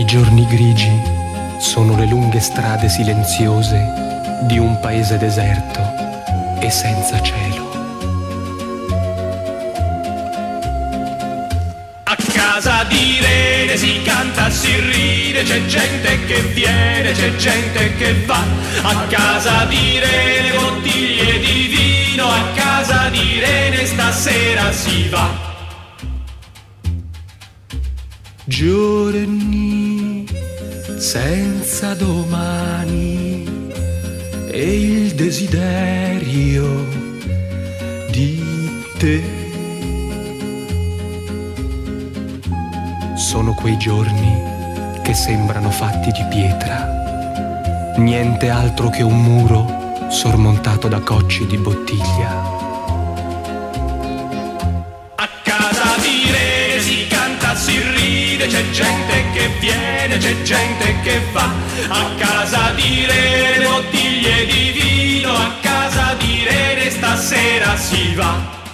giorni grigi sono le lunghe strade silenziose di un paese deserto e senza cielo. A casa di Irene si canta, si ride, c'è gente che viene, c'è gente che va. A casa di Irene bottiglie di vino, a casa di Irene stasera si va. Giorni senza domani e il desiderio di te. Sono quei giorni che sembrano fatti di pietra, niente altro che un muro sormontato da cocci di bottiglia. A casa di Irene si canta, si ride, c'è gente che viene, c'è gente che va. A casa di Irene bottiglie di vino, a casa di Irene stasera si va.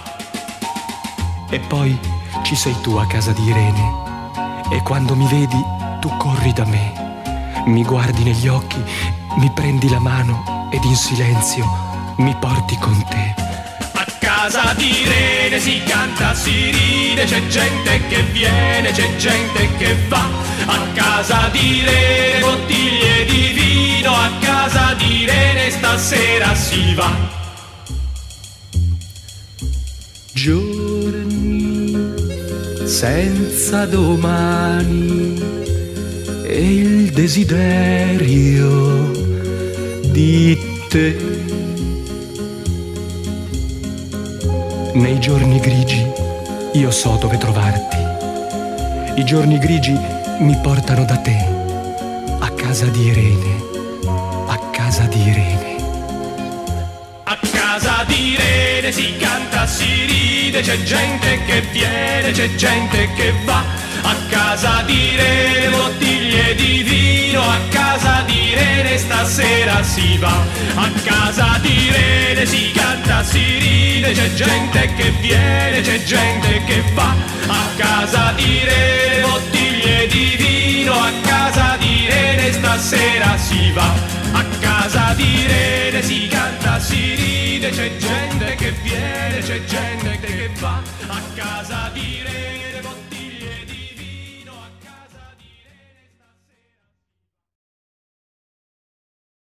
E poi ci sei tu a casa di Irene, e quando mi vedi tu corri da me, mi guardi negli occhi, mi prendi la mano ed in silenzio mi porti con te. A casa di Irene si canta, si ride, c'è gente che viene, c'è gente che va. A casa di Irene bottiglie di vino, a casa di Irene stasera si va. Giorni senza domani e il desiderio di te. Nei giorni grigi io so dove trovarti. I giorni grigi mi portano da te, a casa di Irene, a casa di Irene. A casa di Irene si canta, si ride, c'è gente che viene, c'è gente che va. A casa di Irene bottiglie di vino, a casa di Irene stasera si va. A casa di Irene si canta, si ride, c'è gente che viene, c'è gente che va. A casa di Irene bottiglie di vino, a casa di Irene stasera si va. A casa di Irene si canta, si ride, c'è gente che viene, c'è gente che va. A casa di Irene